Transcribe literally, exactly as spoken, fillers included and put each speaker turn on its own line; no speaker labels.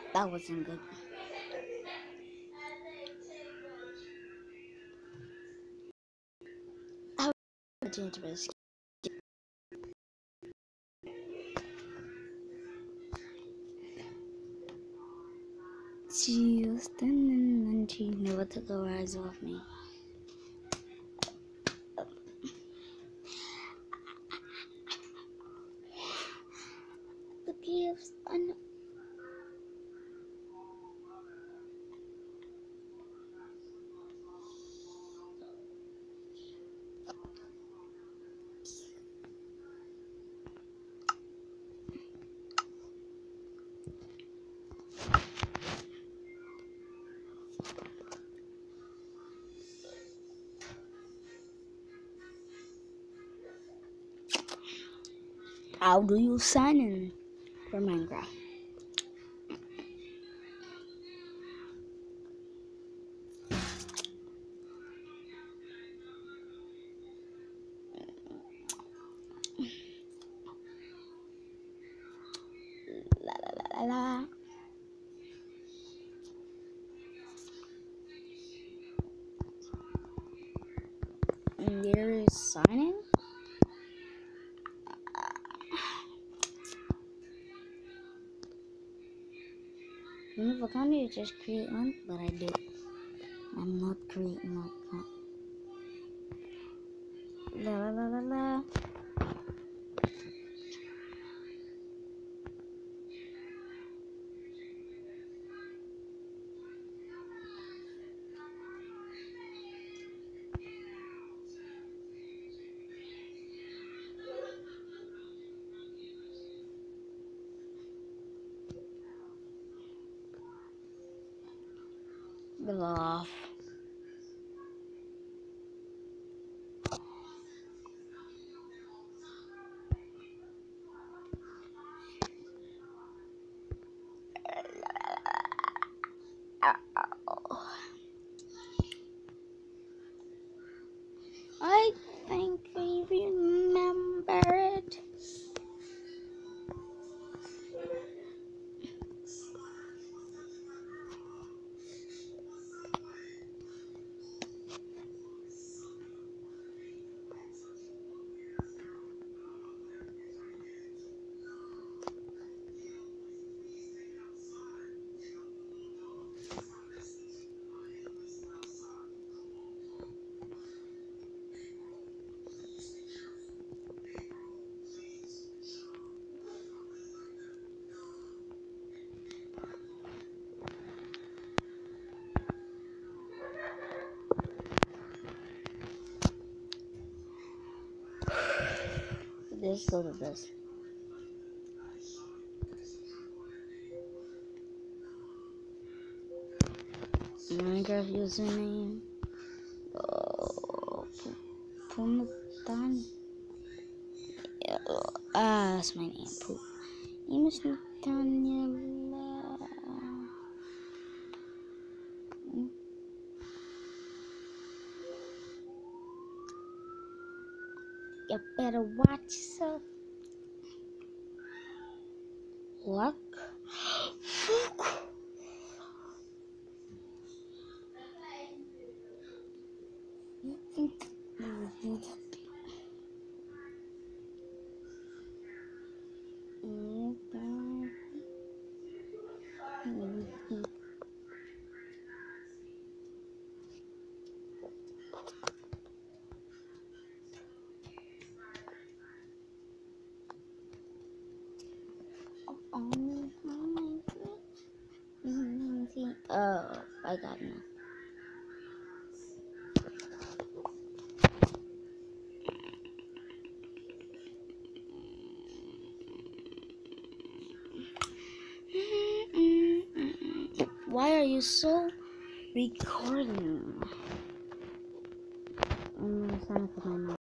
That wasn't good. I would change this. Just and then she never took her eyes off me. The gifts and how do you sign in for Minecraft? La la la la la. And there is signing. If I can't do it, just create one, but I do. I'm not creating my account. La la la la la. Get off. I think I remember it. Let's go to this. Minecraft username. Oh, Pumathan. Ah, that's my name. Poop. Name is Nathaniel. You better watch yourself. Luck. Oh, I got enough. Why are you so recording? I'm gonna sign up for my